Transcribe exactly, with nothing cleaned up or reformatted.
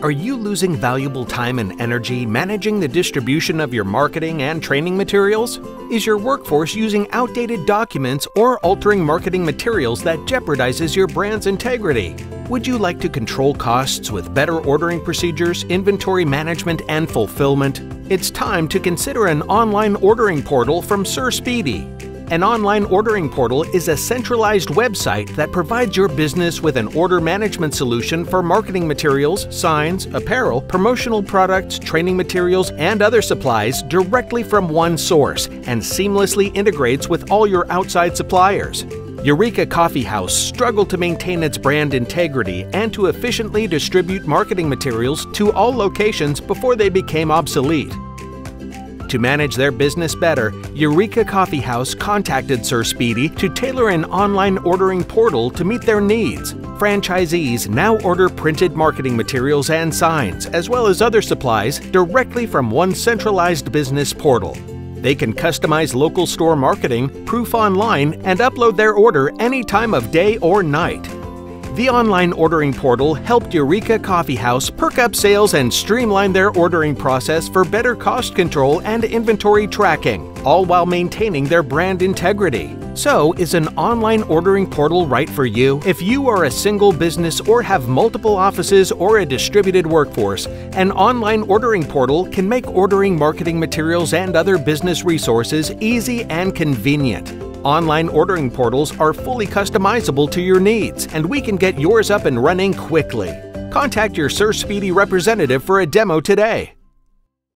Are you losing valuable time and energy managing the distribution of your marketing and training materials? Is your workforce using outdated documents or altering marketing materials that jeopardizes your brand's integrity? Would you like to control costs with better ordering procedures, inventory management, and fulfillment? It's time to consider an online ordering portal from Speedy. An online ordering portal is a centralized website that provides your business with an order management solution for marketing materials, signs, apparel, promotional products, training materials, and other supplies directly from one source and seamlessly integrates with all your outside suppliers. Eureka Coffee House struggled to maintain its brand integrity and to efficiently distribute marketing materials to all locations before they became obsolete. To manage their business better, Eureka Coffee House contacted Speedy to tailor an online ordering portal to meet their needs. Franchisees now order printed marketing materials and signs, as well as other supplies, directly from one centralized business portal. They can customize local store marketing, proof online, and upload their order any time of day or night. The online ordering portal helped Eureka Coffee House perk up sales and streamline their ordering process for better cost control and inventory tracking, all while maintaining their brand integrity. So, is an online ordering portal right for you? If you are a single business or have multiple offices or a distributed workforce, an online ordering portal can make ordering marketing materials and other business resources easy and convenient. Online ordering portals are fully customizable to your needs, and we can get yours up and running quickly. Contact your Speedy representative for a demo today.